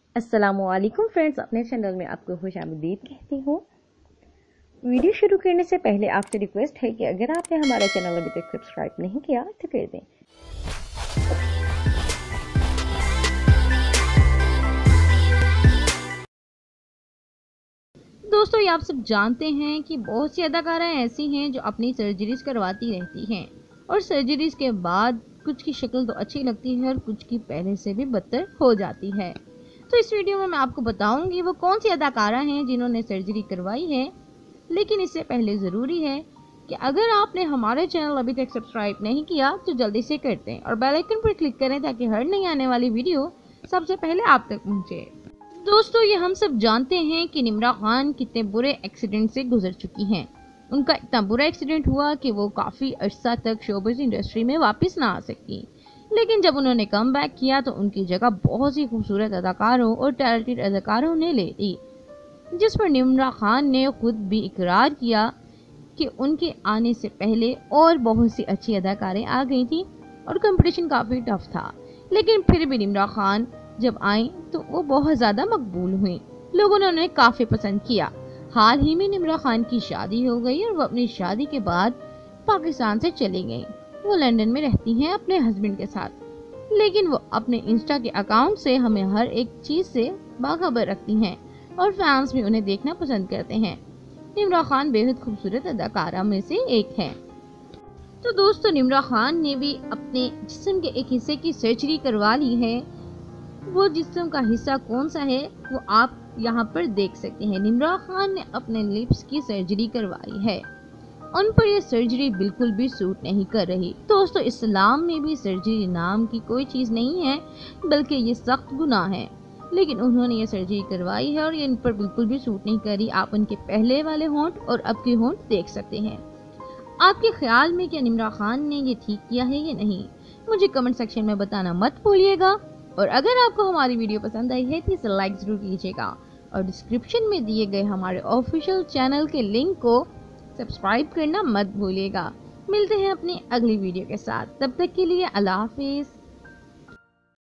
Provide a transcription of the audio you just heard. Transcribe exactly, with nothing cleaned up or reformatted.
अस्सलामुअलैकुम फ्रेंड्स, अपने चैनल में आपको खुशामदीद कहती हूँ। वीडियो शुरू करने से पहले आपसे रिक्वेस्ट है कि अगर आपने हमारा चैनल अभी तक सब्सक्राइब नहीं किया तो कर दें। दोस्तों, ये आप सब जानते हैं कि बहुत सी अदाकाराएं ऐसी हैं जो अपनी सर्जरीज करवाती रहती हैं और सर्जरीज के बाद कुछ की शक्ल तो अच्छी लगती है और कुछ की पहले से भी बदतर हो जाती है। तो इस वीडियो में मैं आपको बताऊंगी वो कौन सी अदाकारा हैं जिन्होंने सर्जरी करवाई है। लेकिन इससे पहले ज़रूरी है कि अगर आपने हमारे चैनल अभी तक सब्सक्राइब नहीं किया तो जल्दी से कर दें और बेल आइकन पर क्लिक करें ताकि हर नई आने वाली वीडियो सबसे पहले आप तक पहुंचे। दोस्तों, ये हम सब जानते हैं कि निम्रा खान कितने बुरे एक्सीडेंट से गुजर चुकी हैं। उनका इतना बुरा एक्सीडेंट हुआ कि वो काफ़ी अरसा तक शोबिज़ इंडस्ट्री में वापस ना आ सकी। लेकिन जब उन्होंने कम बैक किया तो उनकी जगह बहुत सी खूबसूरत अदाकारों और टैलेंटेड अदाकारों ने ले ली, जिस पर निम्रा खान ने खुद भी इकरार किया कि उनके आने से पहले और बहुत सी अच्छी अदाकारें आ गई थी और कंपटीशन काफ़ी टफ था। लेकिन फिर भी निम्रा खान जब आई तो वो बहुत ज़्यादा मकबूल हुई, लोगों ने उन्हें काफ़ी पसंद किया। हाल ही में निम्रा खान की शादी हो गई और वो अपनी शादी के बाद पाकिस्तान से चली गई। वो लंदन में रहती हैं अपने हस्बैंड के साथ, लेकिन वो अपने इंस्टा के अकाउंट से हमें हर एक चीज़ से बाखबर रखती हैं और फैंस भी उन्हें देखना पसंद करते हैं। निम्रा खान बेहद खूबसूरत अदाकारा में से एक है। तो दोस्तों, निम्रा खान ने भी अपने जिस्म के एक हिस्से की सर्जरी करवा ली है। वो जिस्म का हिस्सा कौन सा है वो आप यहाँ पर देख सकते हैं। निम्रा खान ने अपने लिप्स की सर्जरी करवाई है। उन पर यह सर्जरी बिल्कुल भी सूट नहीं कर रही। दोस्तों, इस्लाम में भी सर्जरी नाम की कोई चीज़ नहीं है, बल्कि ये सख्त गुनाह है। लेकिन उन्होंने ये सर्जरी करवाई है और ये इन पर बिल्कुल भी सूट नहीं करी। आप उनके पहले वाले होंठ और अब के होंठ देख सकते हैं। आपके ख्याल में क्या निम्रा खान ने ये ठीक किया है या नहीं, मुझे कमेंट सेक्शन में बताना मत भूलिएगा। और अगर आपको हमारी वीडियो पसंद आई है तो इसे लाइक ज़रूर कीजिएगा और डिस्क्रिप्शन में दिए गए हमारे ऑफिशियल चैनल के लिंक को सब्सक्राइब करना मत भूलिएगा। मिलते हैं अपनी अगली वीडियो के साथ, तब तक के लिए अल्लाह हाफिज़।